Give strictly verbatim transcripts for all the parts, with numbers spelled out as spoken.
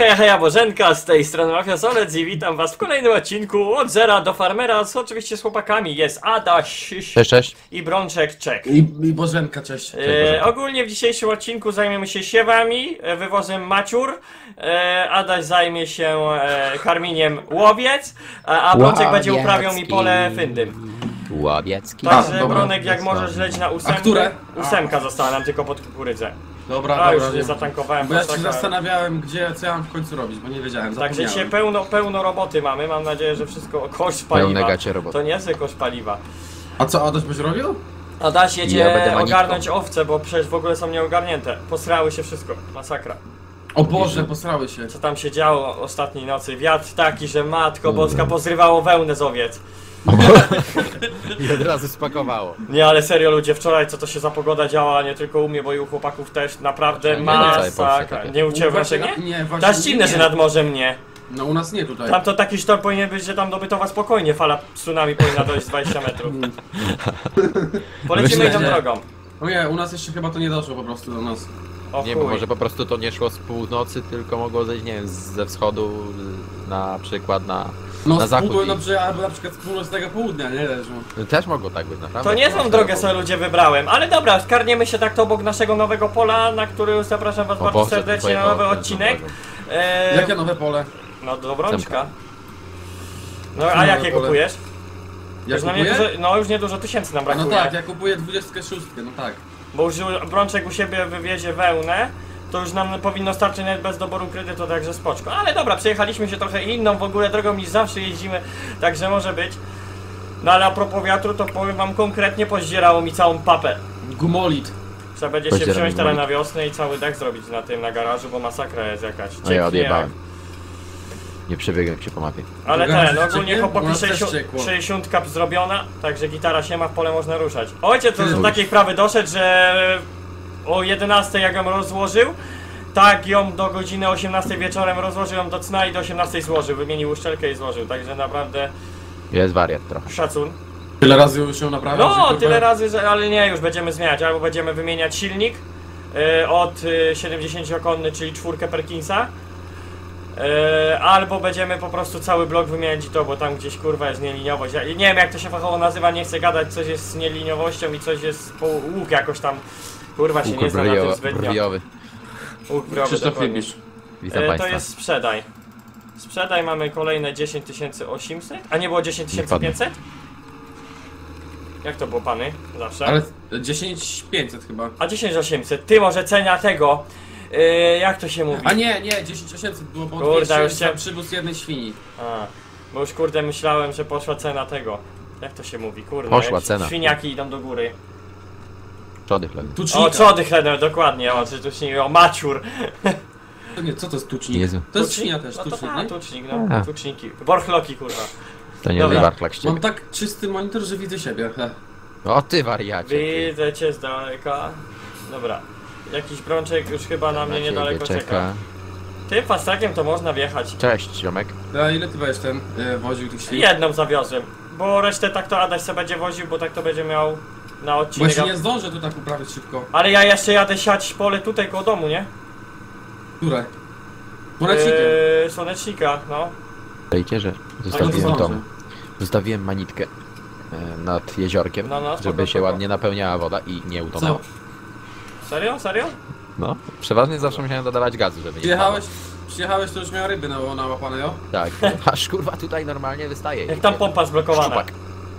Heja, heja, Bożenka, z tej strony Mafia Solec i witam was w kolejnym odcinku od zera do farmera, z, oczywiście z chłopakami. Jest Adaś Cześć, cześć. i Brączek Czek. I, i Bożenka, cześć. E, ogólnie w dzisiejszym odcinku zajmiemy się siewami, e, wywozem maciur, e, Adaś zajmie się e, karmieniem łowiec, a, a Brączek będzie uprawiał mi pole fyndym. Łowiecki. Także A, dobra. Bronek, jak możesz leć na ósemkę. A które? Ósemka została nam tylko pod kukurydzę. Dobra, A już dobra. nie zatankowałem. Bo ja się masakra. zastanawiałem, gdzie, co ja mam w końcu robić, bo nie wiedziałem, Także zapomniałem. dzisiaj pełno, pełno roboty mamy, mam nadzieję, że wszystko koszt paliwa. Pełne gacie roboty. To nie jest koszt paliwa. A co, Adaś byś robił? Adaś jedzie Ja będę manitką. ogarnąć owce, bo przecież w ogóle są nieogarnięte. Posrały się wszystko, masakra. O Boże, posrały się. Co tam się działo ostatniej nocy? Wiatr taki, że matko boska pozrywało wełnę z owiec. I od razu spakowało. Nie, ale serio ludzie, wczoraj co to się za pogoda działa, nie tylko u mnie, bo i u chłopaków też, naprawdę Nie, na całej Polsce masakra. takie. Nie u ciebie Właśnie- Brączek, nie? Nie, właśnie To aż dziwne, nie. że nad morzem nie. No u nas nie tutaj. Tam to taki sztorm powinien być, że tam do Bytowa spokojnie fala tsunami powinna dojść z dwadzieścia metrów. Polecimy Myślę, inną że- drogą. O nie, u nas jeszcze chyba to nie doszło po prostu do nas. O Nie, bo chuj. może po prostu to nie szło z północy, tylko mogło zejść, nie wiem, ze wschodu na przykład na, No na z zachód. pół, i- no, przy- albo na przykład z północnego południa, nie? Też, no. Też mogło tak być, naprawdę. To nie złą drogę sobie ludzie wybrałem, ale dobra, skarniemy się tak to obok naszego nowego pola, na który zapraszam was O bardzo Boże, serdecznie na twoje nowy pole, odcinek. Boże. Eee, Jakie nowe pole? No do Brączka. Zemka. No a Nowe jakie pole. kupujesz? Ja Już nam kupuję? niedużo, no już niedużo tysięcy nam No brakuje. tak, ja kupuję dwudziestkę szóstkę, no tak. Bo już Brączek u siebie wywiezie wełnę, to już nam powinno starczyć nawet bez doboru kredytu, także spoczko. Ale dobra, przejechaliśmy się trochę inną w ogóle drogą niż zawsze jeździmy, także może być. No ale a propos wiatru, to powiem wam konkretnie, pozdzierało mi całą papę. Gumolit. Trzeba będzie się Pozdziera wziąć mi teraz boli. na wiosnę i cały dach zrobić na tym, na garażu, bo masakra jest jakaś. No ja Cieknie odjebałem. jak- Nie przebiegłem się po mapie. Ale Garaż ten, ogólnie cieknie? chłopaki U nas też sześćdziesiąt ciekło. sześćdziesiąt kap zrobiona, także gitara się ma, w pole można ruszać. Ojciec to Ty do już. takiej wprawy doszedł, że o jedenastej jak ją rozłożył, tak ją do godziny osiemnastej wieczorem rozłożył ją do cna i do osiemnastej złożył, wymienił uszczelkę i złożył, także naprawdę Jest wariat trochę. szacun. Tyle razy już ją naprawiam, że, No, kurwa, tyle razy, że, ale nie, już będziemy zmieniać, albo będziemy wymieniać silnik y, od y, siedemdziesięciokonny, czyli czwórkę Perkinsa, y, albo będziemy po prostu cały blok wymieniać i to, bo tam gdzieś kurwa jest nieliniowość. Ja nie wiem jak to się fachowo nazywa, nie chcę gadać, coś jest z nieliniowością i coś jest po łuk jakoś tam, kurwa się nie znam na tym zbytnio. brwiowy. Łuk brwiowy, Krzysztof dokładnie. Libisz. Witam E, to państwa. jest sprzedaj. Sprzedaj mamy kolejne dziesięć tysięcy osiemset, a nie było dziesięć tysięcy pięćset? Jak to było pany? Zawsze? Ale dziesięć tysięcy pięćset chyba. A dziesięć osiemset, ty może cena tego, yy, jak to się mówi? A nie, nie, dziesięć tysięcy osiemset było, bo Kurde, dwieście już za się- przywóz jednej świni. A, bo już kurde myślałem, że poszła cena tego. Jak to się mówi, kurde? Poszła jak cena. Świniaki idą do góry. Przody chleb. Tucznika. O, trzody chlebne, dokładnie, o, czy tucznik, o, maciur. To nie, co to jest tucznik? Jezu. To jest świnia też, No to tucznik, ta, nie? tucznik, no, A. tuczniki. Borchloki, kurwa. To nie Dobra. jest warklak z ciebie. Mam tak czysty monitor, że widzę siebie. He. O ty wariacie. ty. Widzę cię z daleka. Dobra. Jakiś Brączek już chyba na mnie ciebie niedaleko czeka. Ty, fastrakiem to można wjechać. Cześć, ziomek. A ile ty będziesz ten e, woził tych świn? Jedną zawiozłem, bo resztę tak to Adaś se będzie woził, bo tak to będzie miał na Bo odcinek. się nie zdążę tu tak uprawić szybko. Ale ja jeszcze jadę siać pole tutaj koło domu, nie? Które? Słonecznikiem. Yy, słonecznika, no. Wiecie, że Ale to zostawiłem zdążę. tą. Zostawiłem manitkę e, nad jeziorkiem, No, no, spoko, żeby się spoko. ładnie napełniała woda i nie utonęła. Co? Serio? Serio? No, przeważnie zawsze musiałem dodawać gazu, żeby nie Przyjechałeś, przyjechałeś to już miał ryby na, nałapane, jo? utonęła. Tak, aż kurwa tutaj normalnie wystaje. Jak tam pompa zblokowana. Szczupak.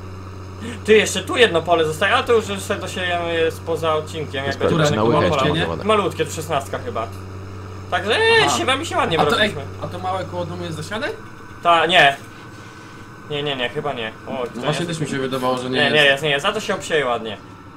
Ty, jeszcze tu jedno pole zostaje, a to już sobie dosiejemy jest poza odcinkiem. Jak Które? będzie na pola. łychę Pola. nie? wodę. Malutkie, szesnastka chyba. Także eee, Aha. siewami się ładnie A to, ej, wrobiliśmy. a to małe koło domu jest zasiane? Ta, nie. Nie, nie, nie, chyba nie. O, to No właśnie jest. też mi się wydawało, że nie, Nie, jest. nie jest, nie jest. Za to się obsieje ładnie.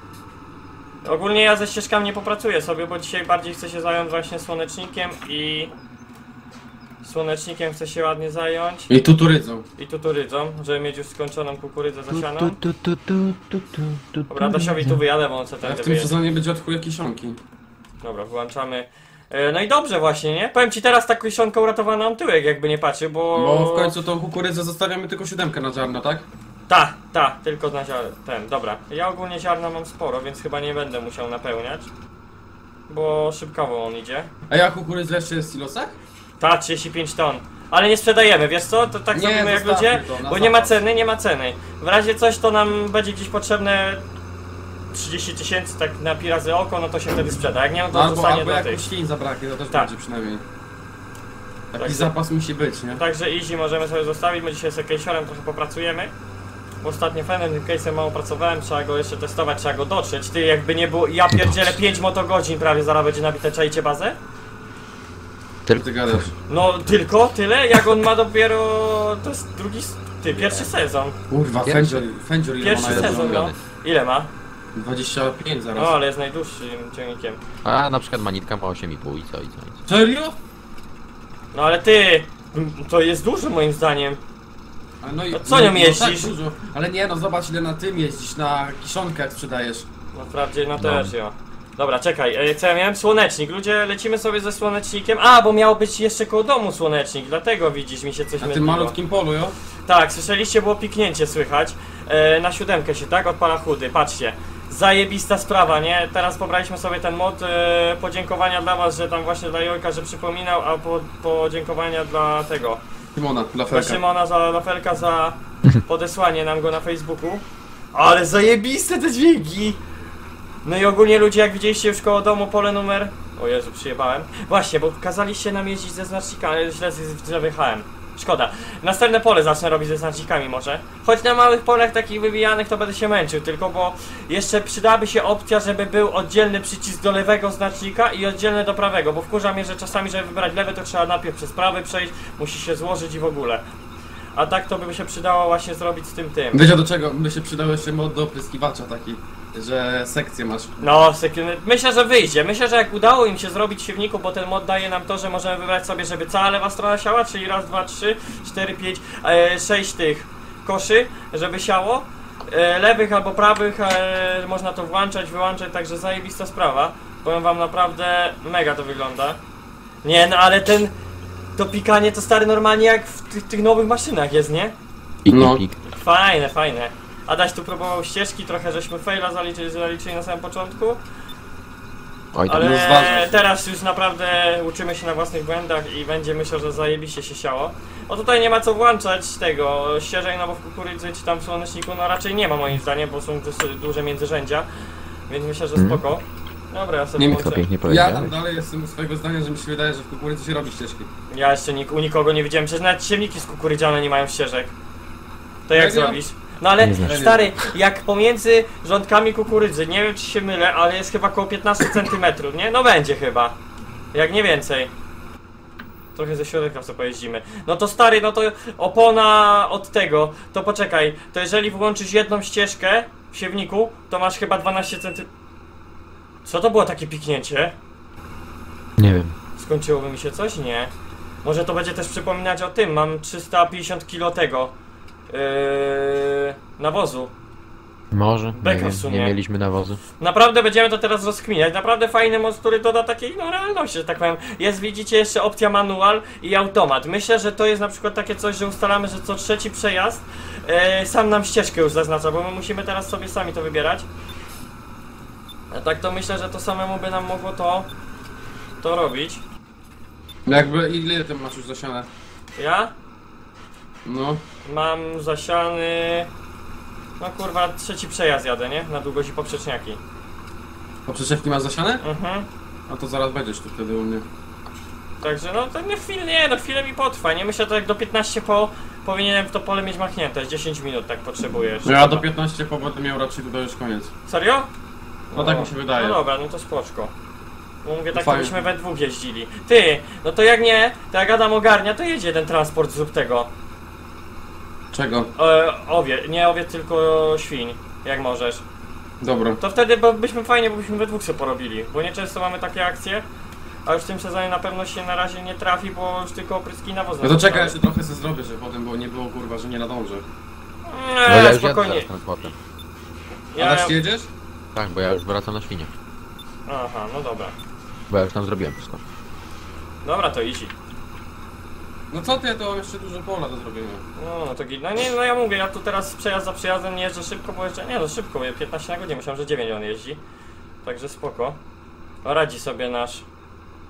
Ogólnie ja ze ścieżkami nie popracuję sobie, bo dzisiaj bardziej chcę się zająć właśnie słonecznikiem i... Słonecznikiem chcę się ładnie zająć. I tuturydzą. I tuturydzą, żeby mieć już skończoną kukurydzę zasianą. Tu, tu, tu, tu, tu, tu, tu, Dobra, Dasiowi tu wyjadę, bo on co A ten w tym wyjedzie. sezonie będzie od chuja kiszonki. Dobra, włączamy. E, No i dobrze właśnie, nie? Powiem ci teraz tak kiszonką uratowała nam tyłek, jakby nie patrzył, bo... Bo w końcu tą kukurydzę zostawiamy tylko siódemkę na ziarno, tak? Ta, ta, tylko na ziarno, ten, dobra. Ja ogólnie ziarna mam sporo, więc chyba nie będę musiał napełniać. Bo szybkowo on idzie. A ja kukurydzę jeszcze jest w silosach? Ta, trzydzieści pięć ton. Ale nie sprzedajemy, wiesz co? To tak Nie, zrobimy jak zostawmy ludzie, to, na bo nie ma zapas. ceny, nie ma ceny. W razie coś to nam będzie gdzieś potrzebne trzydzieści tysięcy, tak na pi razy oko, no to się wtedy sprzeda. Jak nie, no to No, albo, zostanie albo dla jak tych. świń zabraknie, to też Tak. będzie przynajmniej. Taki Także- zapas musi być, nie? Także easy możemy sobie zostawić, my dzisiaj z case'em trochę popracujemy. Bo ostatnio fajnym tym case'em mało pracowałem, trzeba go jeszcze testować, trzeba go dotrzeć. Ty, jakby nie było, ja pierdzielę pięć motogodzin prawie zaraz będzie nabite, czajcie bazę? Co ty gadasz? No tylko tyle, jak on ma dopiero, to jest drugi, s- ty, pierwszy sezon. Kurwa, Pierwszy- Fędzior, Fędzior ile Pierwszy ma na sezon, jedną? no. Ile ma? dwadzieścia pięć zaraz. No, ale jest najdłuższym ciągnikiem. A na przykład manitka ma osiem i pół i co, i co, i co. Serio? No ale ty, m, to jest dużo moim zdaniem. A no i, To co nią no, jeździsz? tak dużo. Ale nie no, zobacz ile na tym jeździsz, na kiszonkę jak sprzedajesz. No wprawdzie, no No. też, jo. Dobra, czekaj, e, co ja miałem? Słonecznik. Ludzie, lecimy sobie ze słonecznikiem. A, bo miał być jeszcze koło domu słonecznik, dlatego widzisz, mi się coś Na tym myliło. malutkim polu, jo? Tak, słyszeliście, było piknięcie słychać. E, na siódemkę się, tak? Odpala chudy, patrzcie. Zajebista sprawa, nie? Teraz pobraliśmy sobie ten mod. E, podziękowania dla was, że tam właśnie dla Jojka, że przypominał, a po, podziękowania dla tego. Szymona, dla Dla Felka. Szymona, za Lafelka za podesłanie nam go na Facebooku. Ale zajebiste te dźwięki! No i ogólnie ludzie, jak widzieliście już koło domu pole numer... O Jezu, przyjebałem. Właśnie, bo kazaliście nam jeździć ze znacznikami, ale źle, źle wyjechałem. Szkoda. Następne pole zacznę robić ze znacznikami może. Choć na małych polach takich wybijanych to będę się męczył, tylko bo jeszcze przydałaby się opcja, żeby był oddzielny przycisk do lewego znacznika i oddzielny do prawego, bo wkurza mnie, że czasami, żeby wybrać lewy, to trzeba najpierw przez prawy przejść, musi się złożyć i w ogóle. A tak to by się przydało właśnie zrobić z tym tym. Wiecie do czego by się przydał jeszcze mod do opryskiwacza taki, że sekcję masz. No, sekundę. Myślę, że wyjdzie. Myślę, że jak udało im się zrobić w siewniku, bo ten mod daje nam to, że możemy wybrać sobie, żeby cała lewa strona siała, czyli raz, dwa, trzy, cztery, pięć, e, sześć tych koszy, żeby siało. E, lewych albo prawych e, można to włączać, wyłączać, także zajebista sprawa. Powiem wam, naprawdę mega to wygląda. Nie, no ale ten... To pikanie to stary normalnie jak w tych, tych nowych maszynach jest, nie? Pik, No. pik. Fajne, fajne. Adaś tu próbował ścieżki, trochę żeśmy faila zaliczyli, zaliczyli na samym początku. Oj, tam Ale no zważasz. teraz już naprawdę uczymy się na własnych błędach i będzie, myślę, że zajebiście się siało. O, tutaj nie ma co włączać tego ścieżek, no bo w kukurydzy czy tam w słoneczniku no raczej nie ma moim zdaniem, bo są dosyć duże międzyrzędzia. Więc myślę, że Mhm. spoko. Dobra, ja sobie Nie, To włączę. pięknie Ja powiedziałeś. tam dalej jestem u swojego zdania, że mi się wydaje, że w kukurydzy się robi ścieżki. Ja jeszcze nik u nikogo nie widziałem, przecież nawet siewniki z kukurydziane nie mają ścieżek. To jak Serio? zrobisz? No ale Nie znasz. stary, jak pomiędzy rządkami kukurydzy, nie wiem czy się mylę, ale jest chyba około piętnaście centymetrów, nie? No będzie chyba. Jak nie więcej. Trochę ze środka sobie pojeździmy. No to stary, no to opona od tego, to poczekaj, to jeżeli włączysz jedną ścieżkę w siewniku, to masz chyba dwanaście centymetrów. Co to było takie piknięcie? Nie wiem. Skończyłoby mi się coś? Nie. Może to będzie też przypominać o tym, mam trzysta pięćdziesiąt kilo tego yy, nawozu. Może, nie, Beka w wiem, sumie. nie mieliśmy nawozu. Naprawdę będziemy to teraz rozkminiać. Naprawdę fajny mod, który doda takiej no, realności, że tak powiem. Jest, widzicie, jeszcze opcja manual i automat. Myślę, że to jest na przykład takie coś, że ustalamy, że co trzeci przejazd yy, sam nam ścieżkę już zaznacza, bo my musimy teraz sobie sami to wybierać. A tak to myślę, że to samemu by nam mogło to to robić. No jakby, ile ty masz już zasiane? Ja? No. Mam zasiany... No kurwa, trzeci przejazd jadę, nie? Na długość i poprzeczniaki. Poprzeczewki masz zasiane? Mhm. A to zaraz będziesz tu wtedy u mnie. Także no to nie chwilę, nie, no chwilę mi potrwa, nie? Myślę, że jak do piętnaście po powinienem w to pole mieć machnięte, dziesięć minut tak potrzebuję jeszcze. No ja do chyba. piętnaście po będę miał raczej tutaj już koniec. Serio? No tak mi się wydaje. No dobra, no to spoczko. Bo mówię, tak to Fajnie. byśmy we dwóch jeździli. Ty, no to jak nie, to jak Adam ogarnia, to jedzie jeden transport zrób tego. Czego? E, owie, nie owie, tylko świń, jak możesz. Dobra. To wtedy bo byśmy fajnie, bo byśmy we dwóch sobie porobili, bo nieczęsto mamy takie akcje, a już w tym sezonie na pewno się na razie nie trafi, bo już tylko opryski nawozne. No to są czekaj, prawie. jeszcze trochę sobie zrobię, żeby potem było, nie było kurwa, że nie nadążę. Bo ja Eee, już jadę spokojnie. teraz transportem. A Ja... dasz jedziesz? Tak, bo ja już wracam na świnie. Aha, no dobra. Bo ja już tam zrobiłem wszystko. Dobra, to easy. No co ty, to mam jeszcze dużo pola do zrobienia. No, no to git. No nie, no ja mówię, ja tu teraz przejazd za przejazdem nie jeżdżę szybko, bo jeszcze, nie no szybko, mówię, piętnaście na godzinę, myślałem, że dziewięć on jeździ. Także spoko. No, radzi sobie nasz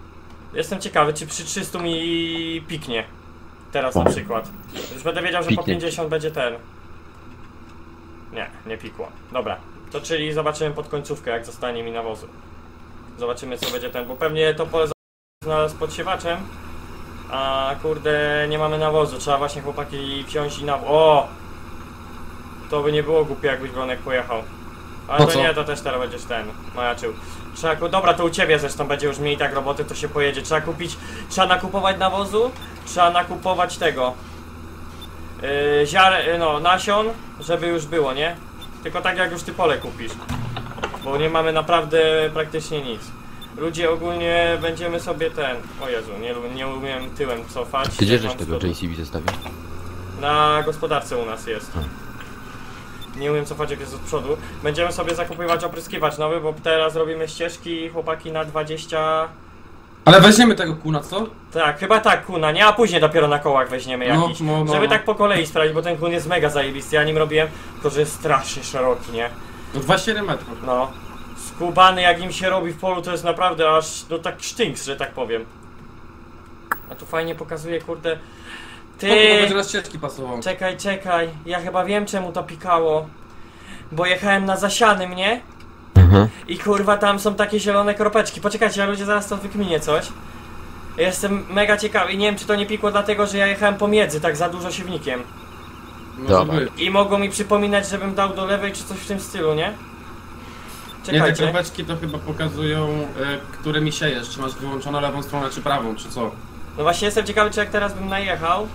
Jestem ciekawy, czy przy trzystu mi piknie. Teraz na przykład. Już będę wiedział, że po Piknie. pięćdziesiąt będzie ten. Nie, nie pikło. Dobra. To czyli zobaczymy pod końcówkę, jak zostanie mi nawozu. Zobaczymy, co będzie ten, bo pewnie to pole znalazł pod siewaczem. A kurde, nie mamy nawozu. Trzeba właśnie, chłopaki, wziąć i naw... O! To by nie było głupie, jakbyś Bronek pojechał. Ale Po to co? nie, to też teraz będziesz ten majaczył. Trzeba, ku- dobra, to u ciebie zresztą będzie już mniej tak roboty, to się pojedzie. Trzeba kupić, trzeba nakupować nawozu, trzeba nakupować tego yy, ziar, yy, no, nasion, żeby już było, nie? Tylko tak jak już ty pole kupisz. Bo nie mamy naprawdę praktycznie nic. Ludzie, ogólnie będziemy sobie ten... O Jezu, nie, lu- nie umiem tyłem cofać. Ty gdzie Jak żeś mam tego sto- J C B zostawił? Na gospodarce u nas jest. Nie umiem cofać, jak jest od przodu. Będziemy sobie zakupywać opryskiwacz nowy, bo teraz robimy ścieżki, chłopaki, na dwadzieścia... Ale weźmiemy tego kuna, co? Tak, chyba tak, kuna, nie? A później dopiero na kołach weźmiemy No, jakiś. no, no, Żeby no. tak po kolei sprawdzić, bo ten kun jest mega zajebisty. Ja nim robiłem, tylko że jest strasznie szeroki, nie? Do dwadzieścia siedem metrów. No. Skubany, jak nim się robi w polu, to jest naprawdę aż, no tak sztynks, że tak powiem. A tu fajnie pokazuje, kurde... Ty... To będzie Ty... na ścieżki pasował. Czekaj, czekaj, ja chyba wiem, czemu to pikało. Bo jechałem na zasianym, nie? Mhm. I kurwa, tam są takie zielone kropeczki. Poczekajcie, ja ludzie zaraz to wykminię coś. Jestem mega ciekawy i nie wiem, czy to nie pikło dlatego, że ja jechałem pomiędzy tak za dużo siewnikiem. Może Dobra. być. I mogło mi przypominać, żebym dał do lewej czy coś w tym stylu, nie? Nie, te Czekajcie. kropeczki to chyba pokazują, y, którymi siejesz. Czy masz wyłączoną lewą stronę, czy prawą, czy co? No właśnie jestem ciekawy, czy jak teraz bym najechał.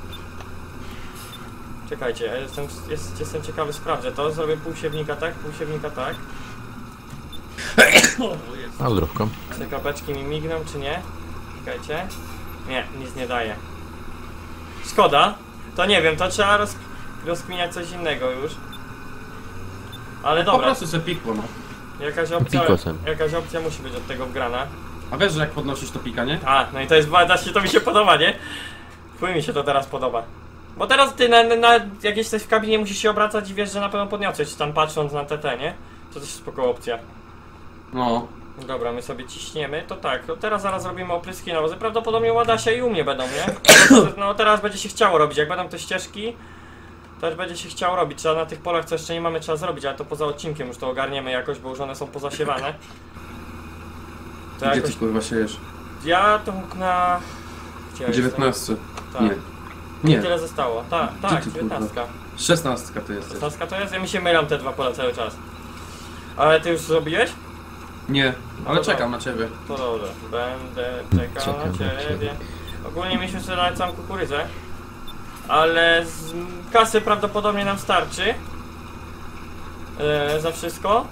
Czekajcie, ja jestem, jest, jestem ciekawy, sprawdzę to. Zrobię pół siewnika tak, pół siewnika tak. A zdrówko. Czy te kropeczki mi migną, czy nie? Czekajcie. Nie, nic nie daje. Szkoda. To nie wiem, to trzeba roz, rozkminiać coś innego już. Ale Po dobra, prostu se pikło, no. jakaś opcja, Pikosem. jakaś opcja musi być od tego wgrana. A wiesz, że jak podnosisz to pika, nie? A, no i to jest, właśnie to mi się podoba, nie? Chuj mi się to teraz podoba. Bo teraz ty na, na jakieś coś w kabinie musisz się obracać i wiesz, że na pewno podniosłeś, tam patrząc na T T, nie? To też spoko opcja. No. Dobra, my sobie ciśniemy, to tak, to teraz zaraz robimy opryski nawozy, prawdopodobnie u Adasia i u mnie będą, nie? No teraz będzie się chciało robić, jak będą te ścieżki, też będzie się chciało robić, trzeba na tych polach, co jeszcze nie mamy, trzeba zrobić, ale to poza odcinkiem już to ogarniemy jakoś, bo już one są pozasiewane. To Gdzie jakoś... ty kurwa siejesz? Ja to mógł na... Gdzie ja jestem? dziewiętnaście. Tak. Nie. Nie. Tyle zostało, tak, tak, ty, kurwa? dziewiętnastka. szesnastka to jesteś. szesnastka to jest, ja mi się mylą te dwa pola cały czas. Ale ty już zrobiłeś? Nie. Ale No to czekam na ciebie. To dobrze, będę czekał Czekam na na ciebie. ciebie. Ogólnie mieliśmy sobie dać całą kukurydzę, ale z kasy prawdopodobnie nam starczy e, za wszystko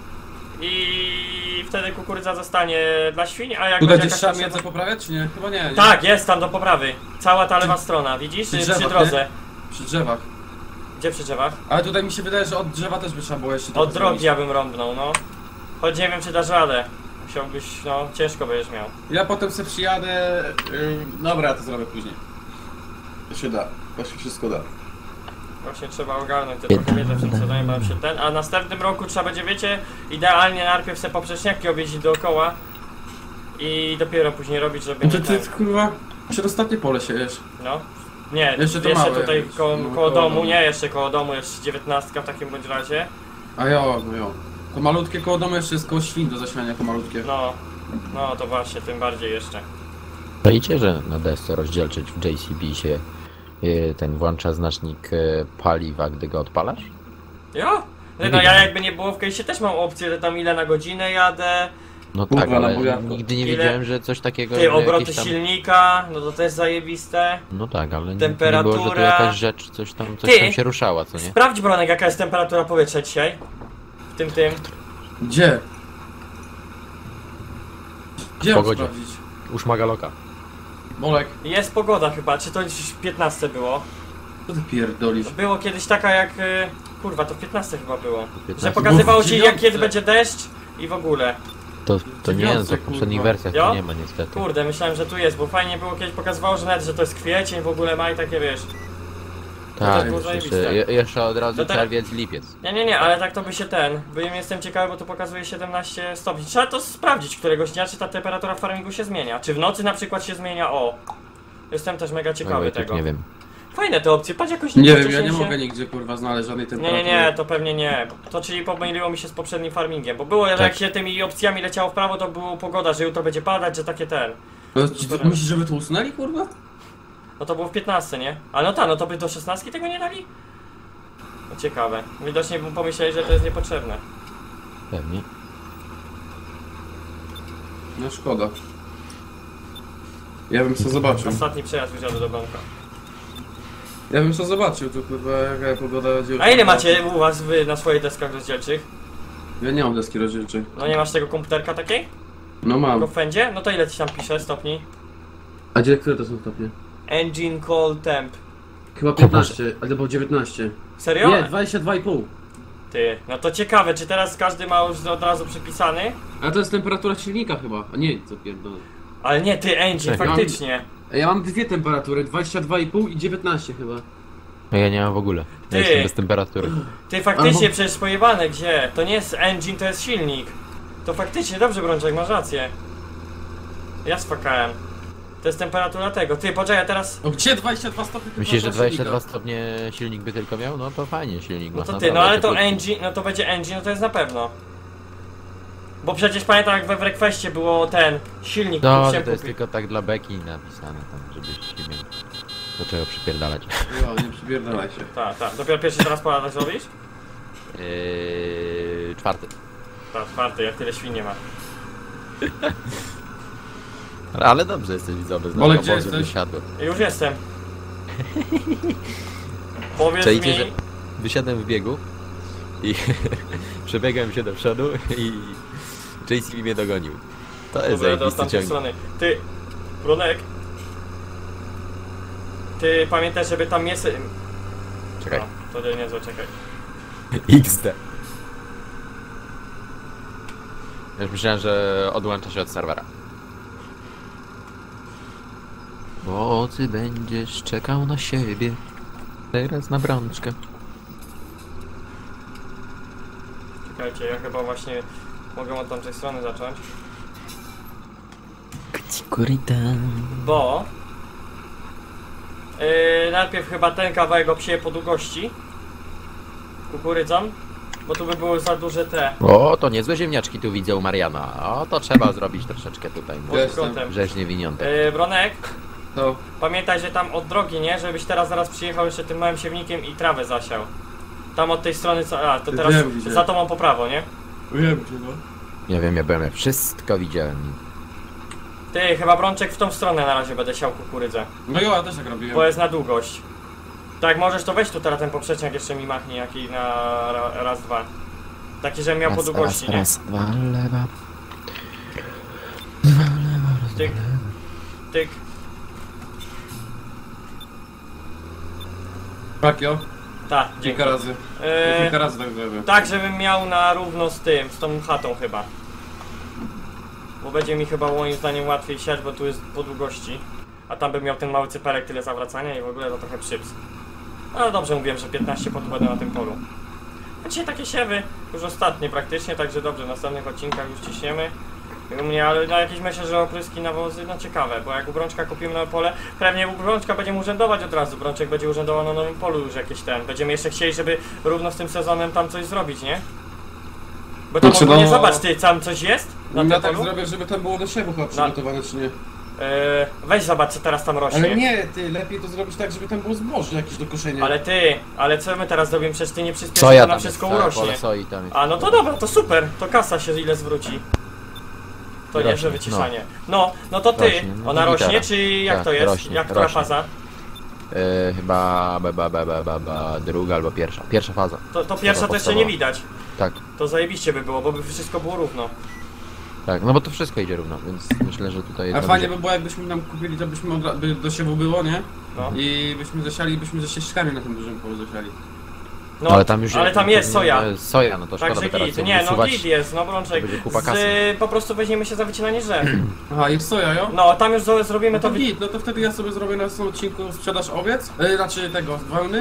i wtedy kukurydza zostanie dla świń, a jak Tutaj będzie gdzieś jakaś trzeba potrzeba- miedzę poprawiać, czy nie? Chyba nie, nie. Tak, jest tam do poprawy. Cała ta lewa strona, widzisz? przy Przy, drzewach, przy drodze. Przy drzewach. Gdzie przy drzewach? Ale tutaj mi się wydaje, że od drzewa też by trzeba było jeszcze Od trochę drogi zrobić. ja bym rąbnął, no. Choć nie wiem, czy dasz radę. Musiałbyś, no, ciężko będziesz miał. Ja potem sobie przyjadę... Yy, dobra, to zrobię później. To się da. To się wszystko da. Właśnie trzeba ogarnąć te trochę wiedzę w tym sezonie, bo nam się ten, a następnym roku trzeba będzie, wiecie, idealnie najpierw sobie poprzeczniaki objeździć dookoła i dopiero później robić, żeby No to nie ty, ten, kurwa, przedostatnie pole siejesz. no. Nie, Jeszcze to jeszcze małe tutaj jakieś, koło, no, koło koło domu, domu. nie, jeszcze koło domu, jeszcze dziewiętnastka w takim bądź razie. A jo, no jo. To malutkie koło domu jeszcze jest koło świn do zasiania, to malutkie. No, no to właśnie, tym bardziej jeszcze. Czaicie, że na desce rozdzielczyć w J C B się y, ten włącza znacznik y, paliwa, gdy go odpalasz? Jo? No ja jakby nie było w case'ie też mam opcję, że tam ile na godzinę jadę, No Kurwa, tak, na ale bujawko. nigdy nie Ile? wiedziałem, że coś takiego... ty że obroty jakieś tam... silnika, no to też zajebiste. No tak, ale nie, nie było, że to Temperatura. jakaś rzecz, coś tam, coś Ty! tam się ruszała, co nie? Sprawdź, Bronek, jaka jest temperatura powietrza dzisiaj. W tym, tym. Gdzie? Gdzie W mam pogodzie. sprawdzić? U szmagaloka. Bolek, Jest pogoda chyba, czy to już piętnaście było? co ty pierdolisz? Było kiedyś taka jak... y, Kurwa, to piętnaście chyba było. Że piętnaście. pokazywało ci jak dziewiątce. kiedy będzie deszcz i w ogóle. To, to nie, dziewiątce, to w poprzednich kurwa. wersjach Jo? to nie ma niestety. Kurde, myślałem, że tu jest, bo fajnie było kiedyś pokazywało, że nawet, że to jest kwiecień w ogóle, maj, takie wiesz. Tak, było jeszcze, zajebiste. je- jeszcze od razu To teraz- czerwiec, lipiec. Nie, nie, nie, ale tak to by się ten, bo ja jestem ciekawy, bo tu pokazuje siedemnaście stopni. Trzeba to sprawdzić któregoś dnia, czy ta temperatura w farmingu się zmienia. Czy w nocy na przykład się zmienia, o. Jestem też mega ciekawy No, Wojtek, tego. nie wiem. Fajne te opcje, patrz jakoś Nie wiem, ja wcześniej nie się... mogę nigdzie kurwa znaleźć żadnej Nie, temperatury. nie, nie, to pewnie nie. To czyli pomyliło mi się z poprzednim farmingiem, bo było jak Tak. się tymi opcjami leciało w prawo, to było pogoda, że jutro będzie padać, że takie ten. No, czy ty myślisz, żeby to usunęli kurwa? No to było w piętnastce, nie? Ale no tak, no to by do szesnastki tego nie dali? No ciekawe. Widocznie pomyśleli, że to jest niepotrzebne. Pewnie. No szkoda. Ja bym co zobaczył. Ostatni przejazd wyjdziemy do banka. Ja bym co zobaczył, tu kurwa jaka pogoda będzie. A ile macie u was wy na swoich deskach rozdzielczych? Ja nie mam deski rozdzielczej. No nie masz tego komputerka takiej? No mam. Tylko w fendzie? No to ile ci tam pisze stopni? A gdzie, które to są stopnie? Engine call temp. Chyba piętnaście, albo dziewiętnaście. Serio? Nie, dwadzieścia dwa i pół. Ty, no to ciekawe, czy teraz każdy ma już od razu przypisany? A to jest temperatura silnika chyba. A nie, co pierdolę. Ale nie, ty, engine, Tak. faktycznie. Ja mam dwie temperatury, dwadzieścia dwa i pół i dziewiętnaście chyba. No ja nie mam w ogóle. Ty. Ja jestem bez temperatury. Ty, faktycznie, Albo- przecież pojebane, gdzie? To nie jest engine, to jest silnik. To faktycznie, dobrze Brączek, masz rację. Ja sfakałem. To jest temperatura tego. Ty, poczekaj, teraz... O gdzie dwadzieścia dwa stopnie? Myślisz, że temperatura dwadzieścia dwa silnika? stopnie silnik by tylko miał? No to fajnie silnik No ma. to ty, naprawdę no ale to cieplutki. engine, no to będzie engine, no to jest na pewno. Bo przecież pamiętam jak we Wrequestie było ten silnik, No, który to się jest kupi. tylko tak dla beki napisane tam, żebyście mieli do czego przypierdalać. Jo, nie przypierdalaj się. Tak, tak. Dopiero pierwszy raz poladać robisz? Yy, czwarty. Tak, czwarty, jak tyle świn nie ma. Ale dobrze jesteś widzowy, Ole, znaczy gdzie obozu jesteś? wysiadłem. Już jestem. Powiedz Czajcie, mi... że wysiadłem w biegu i przebiegłem się do przodu i J C B mnie dogonił. To jest Dobra, do zajebisty tamtej ciąg. strony. Ty, Bronek. Ty pamiętaj, żeby tam mięso... Czekaj. No, to niezłe, czekaj. X D. Już myślałem, że odłącza się od serwera. W nocy będziesz czekał na siebie. Teraz na brączkę. Czekajcie, ja chyba właśnie mogę od tamtej strony zacząć. Bo... Yy, najpierw chyba ten kawałek obsieję po długości. Kukurydzą. Bo tu by były za duże te... O, to niezłe ziemniaczki tu widzę u Mariana. O, to trzeba zrobić troszeczkę tutaj. pod Jestem. kątem. Rzeźnie winiątek. Yy, Bronek, To. pamiętaj, że tam od drogi, nie? Żebyś teraz zaraz przyjechał jeszcze tym małym siewnikiem i trawę zasiał. Tam od tej strony co... A, to teraz Wiem, gdzie. za tobą po prawo, nie? Wiem gdzie no. Nie wiem, ja byłem, ja wszystko widziałem. Ty, chyba Brączek w tą stronę na razie będę siał kukurydzę. No jo, ja też tak robiłem. Bo jest na długość. Tak, możesz to weź tu teraz ten poprzeczniak jeszcze mi machnij, jaki na ra, raz, dwa. Taki, żebym miał po długości, nie? raz, dwa, lewa. Tyk. Tyk. Tak jo, Tak, dzięki. kilka razy. Eee, Kilka razy tak zrobię. tak, żebym miał na równo z tym, z tą chatą chyba. Bo będzie mi chyba moim zdaniem łatwiej siać, bo tu jest po długości. A tam bym miał ten mały cyperek, tyle zawracania i w ogóle to trochę przyps. Ale dobrze mówiłem, że piętnaście pot będę na tym polu. A dzisiaj takie siewy, już ostatnie praktycznie, także dobrze, w następnych odcinkach już ciśniemy. I u mnie, ale na jakieś myślę, że opryski nawozy, no ciekawe, bo jak u Brączka kupimy nowe pole, pewnie u Brączka będziemy urzędować od razu, Brączek będzie urzędował na nowym polu już jakieś ten. Będziemy jeszcze chcieli, żeby równo z tym sezonem tam coś zrobić, nie? Bo tam Znaczy, ogólnie no- zobacz, ty, tam coś jest na Ja tym tak polu? zrobię, żeby tam było do siewu chyba przygotowane, czy nie? Eee, weź zobacz, co teraz tam rośnie. Ale nie, ty, lepiej to zrobić tak, żeby tam było zboże jakieś do koszenia. Ale ty, ale co my teraz zrobimy? Przecież ty nie przyspieszysz, Soja to tam nam jest, wszystko całe urośnie. pole soi tam jest. A no to dobra, to super, to kasa się ile zwróci. To Rośnie, nie, że wyciszanie. No, no to ty, Rośnie, no ona to rośnie, gitara. czy jak Tak, to jest? rośnie, jak która rośnie. faza? Yy, chyba ba, ba, ba, ba, ba, ba, druga albo pierwsza. Pierwsza faza. To, to pierwsza to jeszcze nie widać. Tak, To zajebiście by było, bo by wszystko było równo. tak, no bo to wszystko idzie równo, więc myślę, że tutaj A jest fajnie dobrze. by było, jakbyśmy nam kupili, to byśmy od, ra- by do siewu było, nie? No. I byśmy zasiali, byśmy ze ścieżkami na tym dużym polu zasiali. No, ale tam już ale tam jest soja. jest Soja, no to szkoda Także by teraz git, ją nie no usuwać. git jest, no Brączek, będzie kupa z, kasy. po prostu weźmiemy się za wycinanie drzew. Aha, jest soja, jo? No, tam już zo- zrobimy No to... to wy- git, no to wtedy ja sobie zrobię na tym odcinku sprzedaż owiec, yy, znaczy tego, z wełny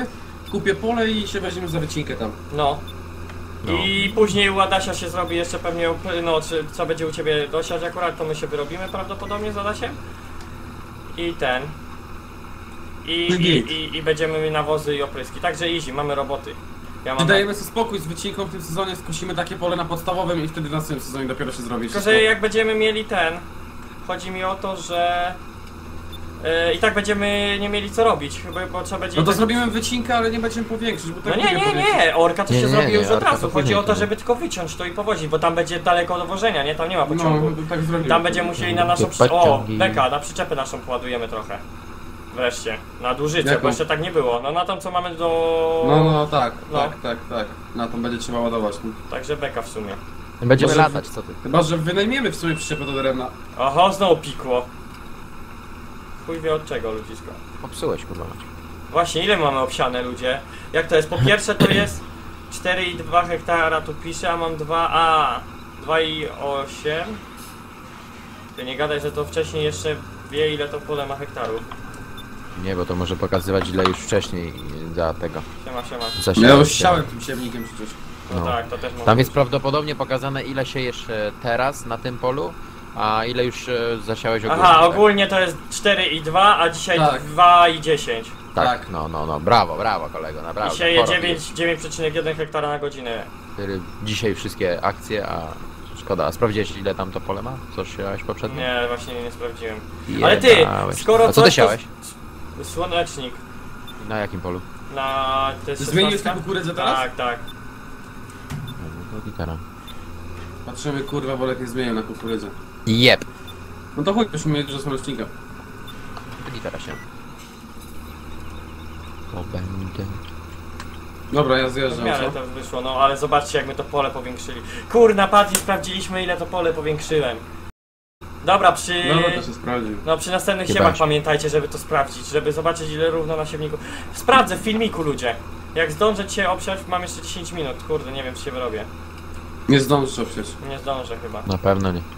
kupię pole i się weźmiemy za wycinkę tam. No. No. I później u Adasia się zrobi jeszcze pewnie, no czy co będzie u ciebie dosiać akurat, to my się wyrobimy prawdopodobnie z Adasiem. I ten. I, i, i, i będziemy mieli nawozy i opryski. Także easy, mamy roboty. Ja Czy mam dajemy sobie spokój z wycinką w tym sezonie, skosimy takie pole na podstawowym i wtedy w następnym sezonie dopiero się zrobi Tylko, wszystko. że jak będziemy mieli ten, chodzi mi o to, że yy, i tak będziemy nie mieli co robić, chyba, bo trzeba będzie... No to tak... zrobimy wycinkę, ale nie będziemy powiększyć, bo No tak nie, nie, nie, orka to Nie, się nie, zrobi nie, już od orka razu, to chodzi później o to, tylko. żeby tylko wyciąć to i powozić, bo tam będzie daleko do wożenia, nie? Tam nie ma No, pociągu. tak zrobimy. Tam będziemy musieli na naszą... Takie Przy... O, pociągi. beka, na przyczepę naszą poładujemy trochę. Wreszcie, na dłużycę, Jaką? bo jeszcze tak nie było, no na tą co mamy do... No, no, tak, No. tak, tak, tak. Na to będzie trzeba ładować. Także beka w sumie. Będziemy Może- latać, co ty? Chyba, że wynajmiemy w sumie przyczepę do drewna. Oho, znowu pikło. Chuj wie od czego, ludzisko. Popsułeś, kurwa mać. Właśnie, ile mamy obsiane, ludzie? Jak to jest? Po pierwsze to jest cztery i dwa hektara, tu pisze, a mam dwa, a dwa i osiem. Ty nie gadaj, że to wcześniej jeszcze wie, ile to pole ma hektarów. Nie, bo to może pokazywać ile już wcześniej za tego. Siema, siema. Zasiałeś Ja już się. siałem tym siewnikiem przecież. No, No. tak, to też może Tam jest być. prawdopodobnie pokazane ile siejesz e, teraz na tym polu, a ile już e, zasiałeś ogólnie. Aha, tak? ogólnie to jest cztery i dwa, a dzisiaj Tak. dwa i dziesięć. Tak, tak. no, no, no, brawo, brawo kolego, I naprawdę. sieje porobiłeś. dziewięć przecinek jeden hektara na godzinę. Który Dzisiaj wszystkie akcje, a szkoda. A sprawdziłeś ile tam to pole ma? Co siałeś poprzednio? Nie, właśnie nie sprawdziłem. Ale ty, Jebałeś. skoro A co coś, ty to- siałeś? Słonecznik. Na jakim polu? Na te Zmieniłeś szesnastka? tę kukurydzę teraz? Tak, tak. No, to gitara. Patrzymy, kurwa, bo nie zmienię na kukurydzę. Jeb. No to chodź, już mieli dużo słonecznika. To gitara się. O, będę. Dobra, ja W zjeżdżam, miarę co? to wyszło, no ale zobaczcie jak my to pole powiększyli. Kurna, Patty, sprawdziliśmy ile to pole powiększyłem. Dobra, przy... Dobra, to się sprawdził. No przy następnych Chyba siewach się. pamiętajcie, żeby to sprawdzić, żeby zobaczyć ile równo na siewniku. Sprawdzę w filmiku, ludzie. Jak zdążę cię obsiać, mam jeszcze dziesięć minut. Kurde, nie wiem czy się wyrobię. Nie zdążysz przecież. Nie zdążę chyba. Na pewno nie.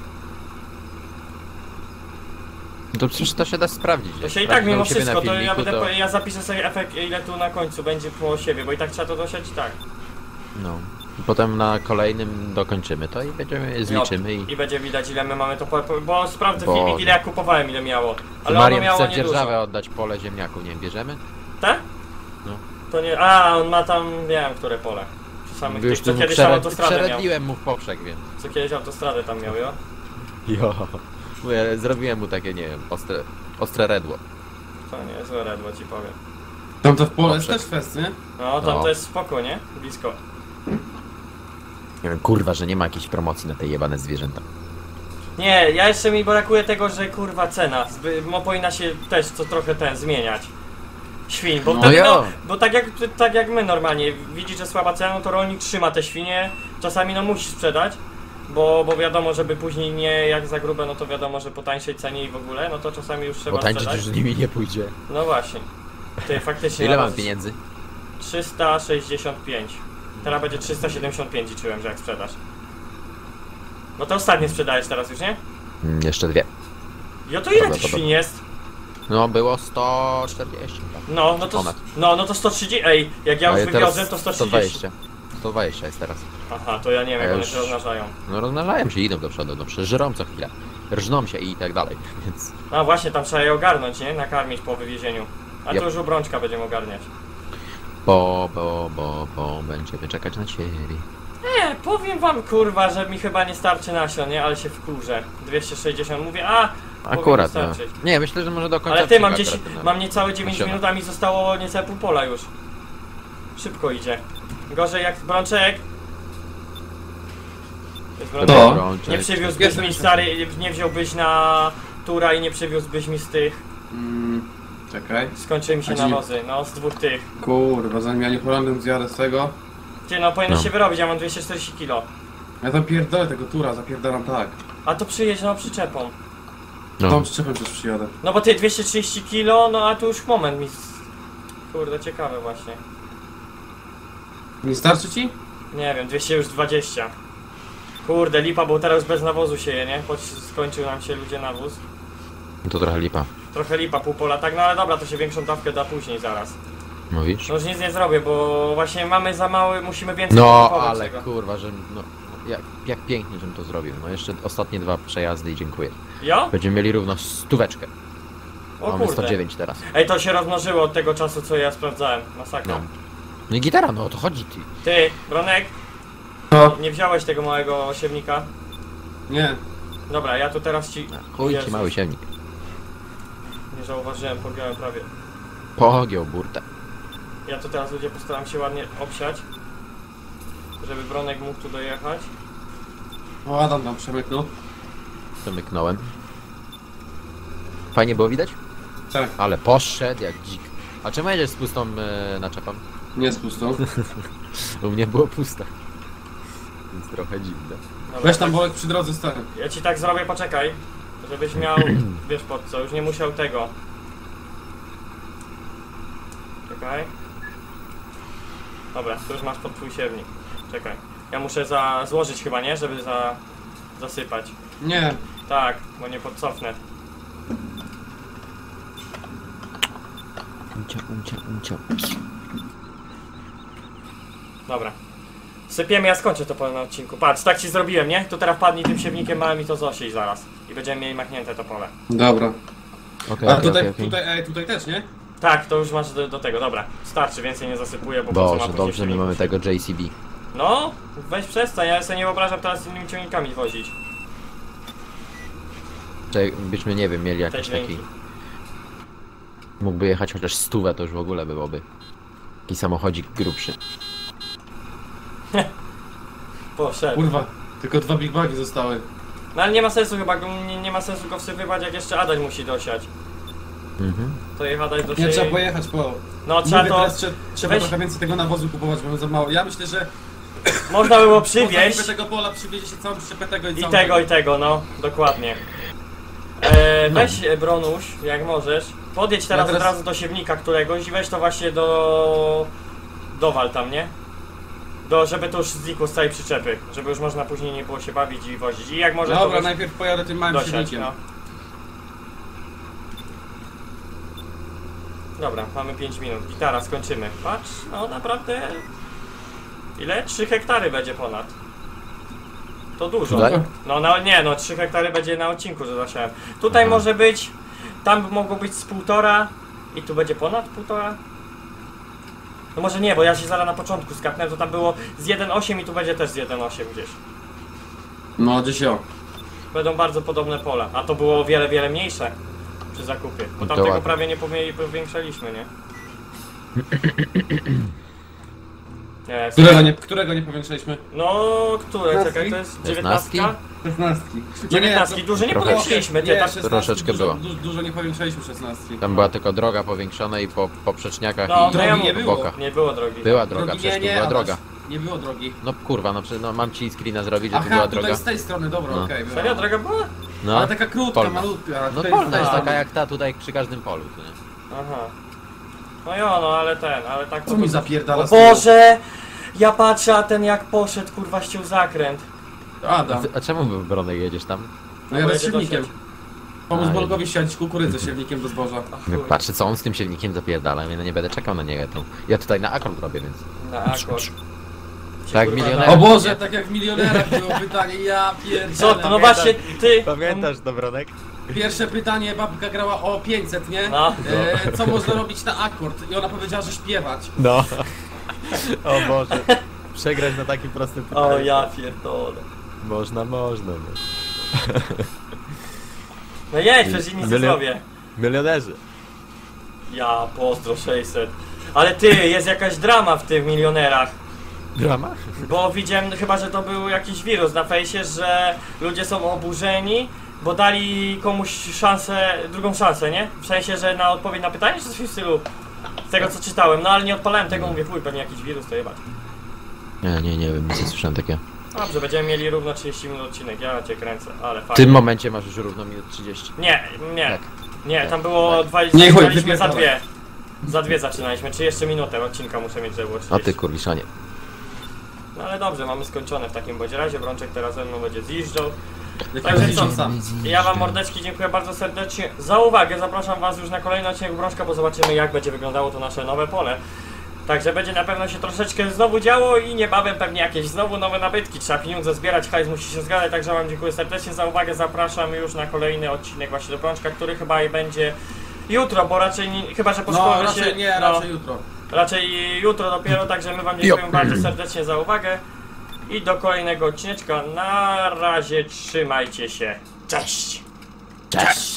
No to przecież to się da sprawdzić. To Jak się i tak sprawdzę mimo u ciebie na wszystko, to ja filmiku, będę, to- po- ja zapiszę sobie efekt ile tu na końcu będzie po siewie, bo i tak trzeba to dosiać i tak. No. I potem na kolejnym dokończymy to i będziemy zliczymy i... I będzie widać ile my mamy to pole, po- bo sprawdzę Bo- filmik ile ja kupowałem ile miało. Ale ono Marian miało chce w niedużo. dzierżawę oddać pole ziemniaków, nie wiem, bierzemy? Tak? No. To nie. A, on ma tam, wiem, które pole. Przy samych Już tych, co tu kiedyś przered... autostradę miał. przeredliłem mu w poprzek, więc... Co kiedyś autostradę tam miał, jo? Jo. Bo ja zrobiłem mu takie, nie wiem, ostre, ostre redło. To nie, złe redło ci powiem. Tam to w pole jest Poprzek. też fest, nie? No, tam No. to jest spoko, nie? Blisko. Nie wiem, kurwa, że nie ma jakiejś promocji na te jebane zwierzęta. Nie, ja jeszcze mi brakuje tego, że kurwa cena. Zby, mo powinna się też co trochę ten zmieniać. Świń, bo No wtedy jo. no, bo tak jak, tak jak my normalnie, widzi, że słaba cena, no to rolnik trzyma te świnie, czasami no musi sprzedać, bo, bo wiadomo, żeby później nie jak za grube, no to wiadomo, że po tańszej cenie i w ogóle, no to czasami już trzeba Bo tańczyć sprzedać. już z nimi nie pójdzie. No właśnie. Ty faktycznie. Ile no, mam pieniędzy? trzysta sześćdziesiąt pięć. Teraz będzie trzysta siedemdziesiąt pięć liczyłem, że jak sprzedasz. No to ostatnie sprzedajesz teraz już, nie? Mm, jeszcze dwie. Jo to ile Dobra, tych dobra. świn jest? No, było sto czterdzieści. Tak. No, no to, Ponad. no, no to sto trzydzieści, ej, jak ja A już teraz wywiozłem to sto sto trzydzieści. dwadzieścia. sto dwadzieścia jest teraz. Aha, to ja nie wiem A jak ja one już- się rozmnażają. No rozmnażają się, idą do przodu, no przecież żrą co chwilę. Rżną się i tak dalej, więc... A właśnie, tam trzeba je ogarnąć, nie? Nakarmić po wywiezieniu. A Yep. to już obrączka będziemy ogarniać. Bo, bo, bo, bo, będziemy czekać na ciebie. Nie, powiem wam kurwa, że mi chyba nie starczy nasion, nie? Ale się wkurzę. dwieście sześćdziesiąt, mówię, a Akurat, no. powinno starczyć. Nie, myślę, że może do końca Ale ty, mam, odcinka dziesięć, akurat, no. mam niecałe dziewięć Nasiona. minut, a mi zostało niecałe pół pola już. Szybko idzie. Gorzej jak Brączek. Jest Brączek. To? Brączek. Nie przywiózłbyś Jestem mi już- stary, nie wziąłbyś na tura i nie przywiózłbyś mi z tych. Mm, czekaj. Skończyły mi się A gdzie- nawozy, no z dwóch tych. Kurwa, zanim ja nie Holandem zjadę z tego. Ty no powinno No. się wyrobić, ja mam dwieście czterdzieści kilo. Ja tam pierdolę tego tura, zapierdalam tak. A to przyjedź no przyczepą. No. Tą przyczepem też przyjadę. No bo ty dwieście trzydzieści kilo, no a tu już moment mi. z- Kurde, ciekawe właśnie. Nie starczy ci? Nie wiem, dwieście już dwadzieścia. Kurde, lipa, bo teraz bez nawozu sieje, nie? Choć skończył nam się ludzie nawóz. To trochę lipa. Trochę lipa, pół pola, tak, no ale dobra, to się większą dawkę da później zaraz. Mówisz? No już nic nie zrobię, bo właśnie mamy za mały, musimy więcej No, kupować ale tego. kurwa, że no, jak, jak pięknie, żebym to zrobił. No jeszcze ostatnie dwa przejazdy i dziękuję. Jo? Będziemy mieli równo stóweczkę. O Mamy sto kurde. dziewięć teraz. Ej, to się rozmnożyło od tego czasu, co ja sprawdzałem. Masakra. No. No i gitara, no o to chodzi ty. Ty, Bronek, No, nie wziąłeś tego małego siewnika? nie. Dobra, ja tu teraz ci... Chuj ci Jezus, mały siewnik. Nie zauważyłem, podjąłem prawie. Pogiął burtę. Ja tu teraz ludzie postaram się ładnie obsiać, żeby Bronek mógł tu dojechać. O, Adam tam przemyknął. Przemyknąłem. Fajnie było widać? Tak, Ale poszedł jak dzik. A czemu jedziesz z pustą e, naczepą? nie z pustą. U mnie było puste. Więc trochę dziwne. Dobra, Weź tam tak, Bolek przy drodze stary. ja ci tak zrobię, poczekaj, żebyś miał, wiesz pod co, już nie musiał tego. Czekaj. Dobra, tu już masz pod twój siewnik. Czekaj. Ja muszę za, złożyć chyba, nie? Żeby za, zasypać. Nie. Tak, bo nie podcofnę. Ucia, ucia, ucia. Dobra. Sypiemy, ja skończę to pole na odcinku. Patrz, tak ci zrobiłem, nie? Tu teraz padnij tym siewnikiem małym i to zosiej zaraz. I będziemy mieli machnięte to pole. Dobra. Okej, A okej, tutaj, okej, okej. tutaj, ej, tutaj też, nie? Tak, to już masz do, do tego, dobra. Starczy, więcej nie zasypuję, bo po co ma Boże, później dobrze, my silników? mamy tego J C B. No, weź przestań, ja sobie nie wyobrażam teraz innymi ciągnikami wozić. Czy byśmy, nie wiem, mieli Te jakiś taki... dźwięki. Mógłby jechać chociaż stówę, to już w ogóle byłoby. Taki samochodzik grubszy. Poszedł. Kurwa, tylko dwa big bagi zostały. No ale nie ma sensu chyba, go, nie, nie ma sensu go wsypywać, jak jeszcze Adaś musi dosiać. Mhm. To jech Adaś Nie, dosieje. trzeba pojechać po... No trzeba Mówię, to, teraz trze- trzeba weź- trochę więcej tego nawozu kupować, bo za mało. Ja myślę, że można było po przywieźć. zakupie tego pola przywiezie się całą przyczepę tego i I całą tego, i tego, no, dokładnie. E, weź e, Bronuś, jak możesz, podjedź teraz, Ja teraz- od razu do siewnika któregoś i weź to właśnie do... dowal tam, nie? Do, żeby to już znikło z całej przyczepy, żeby już można później nie było się bawić i wozić. I jak możesz Dobra, to najpierw pojadę tym małym dosiać, silnikiem. no. Dobra, mamy pięć minut, gitara, skończymy. Patrz, no naprawdę... Ile? trzy hektary będzie ponad. To dużo. Tutaj? No, no nie, no trzy hektary będzie na odcinku, że zasiałem. Tutaj Aha. może być, tam by mogło być z półtora i tu będzie ponad półtora. No może nie, bo ja się zaraz na początku skapnę, to tam było z jeden przecinek osiem i tu będzie też z jeden przecinek osiem gdzieś. No, gdzieś o. Będą bardzo podobne pola, a to było o wiele, wiele mniejsze przy zakupie. Bo No to tamtego ładnie. prawie nie pomie- powiększaliśmy, nie? Nie, Którego nie, którego nie powiększyliśmy? No, które? Szesnastki? Czekaj, to jest Szesnastki? dziewiętnastka? szesnastki. dziewiętnastki, dużo nie trochę. powiększyliśmy, ty, Nie, tak? szesnastki Troszeczkę dużo, było. Du, dużo nie powiększaliśmy szesnastki. Tam była tylko droga powiększona i po poprzeczniakach No, i no ja drogi nie mówię, było. bokach. Nie było drogi. Była droga, Drogi przecież nie, tu nie, była Adaś, droga. nie było drogi. No kurwa, no, przecież- no mam ci screena zrobić, że tu Aha, była tutaj droga. z tej strony, dobra, No. okej. była. Serio, droga była? No, Ale taka krótka, polna. malutka. a no tutaj polna jest A. taka jak ta tutaj przy każdym polu. To nie? Aha. No jo, no ale ten, ale tak Co mi zapierdala O z tyłu? Boże! Ja patrzę, a ten jak poszedł, kurwa, ściął zakręt. Adam, A czemu Bronek jedziesz tam? no ja bo z jedzie silnikiem. dosiać. Pomóc A, Bolkowi siać kukurydzę silnikiem do zboża. Chuj, Patrzę co on z tym silnikiem zapierdala, ja nie będę czekał na niego. Ja tutaj na akord robię, więc... Na akord. Tak, Kurwa, milioner. O Boże, tak jak w milionerach było pytanie, ja pierdolę. Co to? No właśnie, ty... to Bronek? Pierwsze pytanie, babka grała o pięćset, nie? No. E, co można robić na akord? I ona powiedziała, że śpiewać. No. O Boże. Przegrać na takim prostym pytaniu. O ja pierdolę. Można, można. No. No jedź, przecież nic nie Milion- zrobię. Milionerzy. Ja, pozdro sześćset. Ale ty, jest jakaś drama w tych milionerach. Drama? Bo widziałem chyba, że to był jakiś wirus na fejsie, że ludzie są oburzeni, bo dali komuś szansę, drugą szansę, nie? W sensie, że na odpowiedź na pytanie, czy coś w stylu. Z tego co czytałem, no ale nie odpalałem tego, mówię, chuj, pewnie jakiś wirus, to jebać. Nie, nie, nie wiem, nic nie słyszałem takiego. Dobrze, będziemy mieli równo trzydzieści minut odcinek, ja cię kręcę, ale W fajnie. tym momencie masz już równo minut trzydzieści. Nie, nie, Tak. nie, tam było Tak. dwadzieścia, Nie, chuj, zaczynaliśmy za wypierdalaj. dwie. Za dwie zaczynaliśmy, czy jeszcze minutę odcinka muszę mieć, żeby było O trzydzieści. ty kurwiszonie. No ale dobrze, mamy skończone w takim bądź razie, Brączek teraz ze mną będzie zjeżdżał. Także co, sam. ja wam mordeczki dziękuję bardzo serdecznie za uwagę, zapraszam was już na kolejny odcinek Brączka, bo zobaczymy jak będzie wyglądało to nasze nowe pole. Także będzie na pewno się troszeczkę znowu działo i niebawem pewnie jakieś znowu nowe nabytki. Trzeba pieniądze zbierać, hajs musi się zgadzać, także wam dziękuję serdecznie za uwagę, zapraszam już na kolejny odcinek właśnie do Brączka, który chyba będzie jutro, bo raczej nie, chyba, że po No szkole raczej się... nie, no, raczej jutro. raczej jutro dopiero, także my wam dziękujemy bardzo serdecznie za uwagę i do kolejnego odcineczka. Na razie, trzymajcie się, cześć! Cześć!